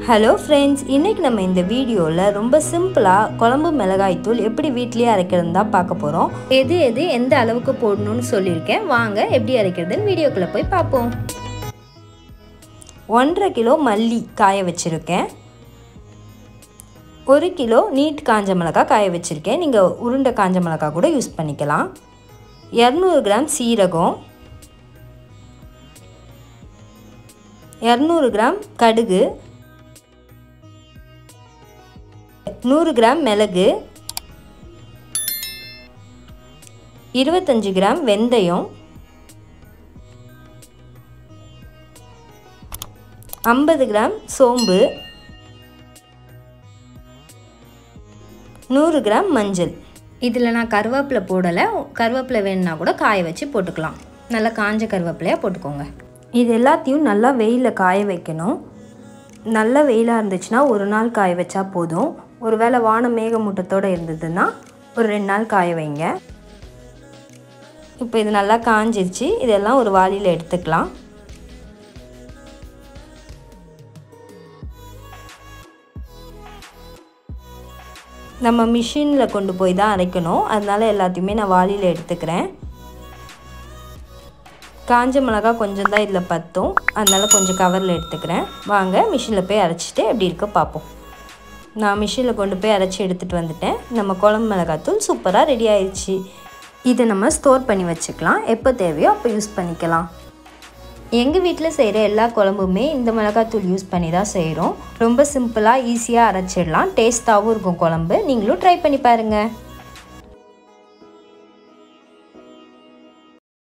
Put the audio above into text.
Hello friends, இன்றைக்கி நம்ம இந்த வீடியோவில் ரொம்ப சிம்பிளாக குழம்பு மிளகாய் தூள் எப்படி வீட்லேயே அரைக்கிறதுன்னு தான் பார்க்க போகிறோம். எது எந்த அளவுக்கு போடணும்னு சொல்லியிருக்கேன். வாங்க எப்படி அரைக்கிறதுன்னு வீடியோக்குள்ளே போய் பார்ப்போம். 1.5 கிலோ மல்லி காய வச்சுருக்கேன். 1 கிலோ நீட் காஞ்ச மிளகாய் காய வச்சுருக்கேன். நீங்கள் உருண்டை காஞ்ச மிளகாய் கூட யூஸ் பண்ணிக்கலாம். 200 கிராம் சீரகம், 200 கிராம் கடுகு, 100 கிராம் மிளகு, 25 கிராம் வெந்தயம், 50 கிராம் சோம்பு, 100 கிராம் மஞ்சள். இதில் நான் கருவேப்பிலை போடலை. கருவேப்பிலை வேணுன்னா கூட காய வச்சு போட்டுக்கலாம். நல்லா காஞ்ச கருவேப்பிலையாக போட்டுக்கோங்க. இது எல்லாத்தையும் நல்லா வெயிலில் காய வைக்கணும். நல்ல வெயிலாக இருந்துச்சுன்னா ஒரு நாள் காய வச்சா போதும். ஒரு வேளை வானம் மேகமூட்டத்தோடு இருந்ததுன்னா ஒரு 2 நாள் காய வைங்க. இப்போ இது நல்லா காஞ்சிருச்சு. இதெல்லாம் ஒரு வாளியில் எடுத்துக்கலாம். நம்ம மிஷினில் கொண்டு போய் தான் அரைக்கணும். அதனால் எல்லாத்தையுமே நான் வாளியில் எடுத்துக்கிறேன். காஞ்ச மிளகா கொஞ்சம் தான் இதில் பற்றும். அதனால் கொஞ்சம் கவரில் எடுத்துக்கிறேன். வாங்க மிஷினில் போய் அரைச்சிட்டு எப்படி இருக்க பார்ப்போம். நான் மிஷினில் கொண்டு போய் அரைச்சி எடுத்துகிட்டு வந்துட்டேன். நம்ம குழம்பு மிளகாத்தூள் சூப்பராக ரெடி ஆயிடுச்சு. இதை நம்ம ஸ்டோர் பண்ணி வச்சுக்கலாம். எப்போ தேவையோ அப்போ யூஸ் பண்ணிக்கலாம். எங்கள் வீட்டில் செய்கிற எல்லா குழம்புமே இந்த மிளகாத்தூள் யூஸ் பண்ணி தான் செய்கிறோம். ரொம்ப சிம்பிளாக ஈஸியாக அரைச்சிடலாம். டேஸ்ட்டாகவும் இருக்கும் குழம்பு. நீங்களும் ட்ரை பண்ணி பாருங்கள்.